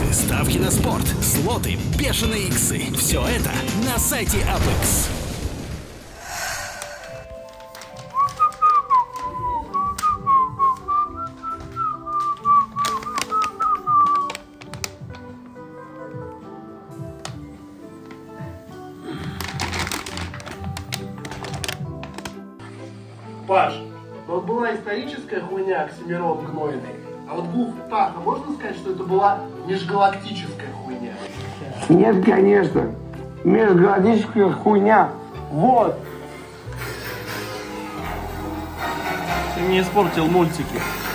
ставки на спорт, слоты, бешеные иксы. Все это на сайте Apex. Паш, вот была историческая хуйня Оксимирон гнойный, а вот Гуф Птаха, можно сказать, что это была межгалактическая хуйня? Нет, конечно. Межгалактическая хуйня. Вот. Ты мне испортил мультики.